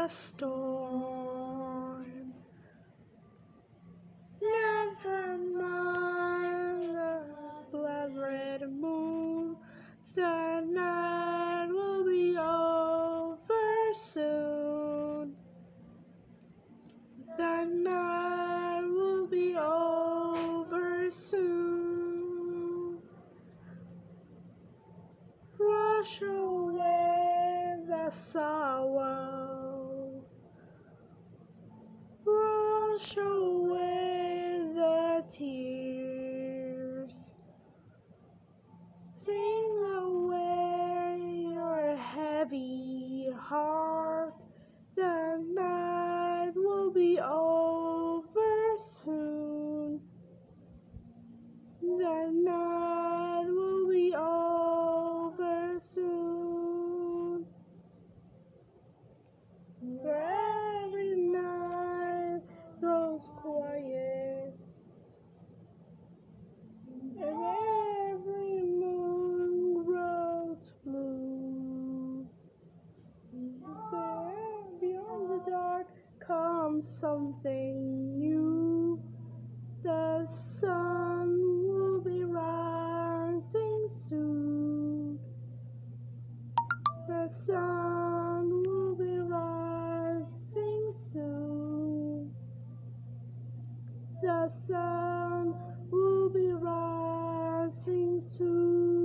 the storm. Never mind the blood red moon, the night will be over soon. The night will be over soon. Wash away the sorrow. Wash away the tears. Sing away your heavy heart. The night will be over soon. The night will be over soon. Every night grows quiet, and every moon grows blue. There, beyond the dark, comes something new. The sun will be rising soon. The sun will be rising soon. The sun will be rising soon.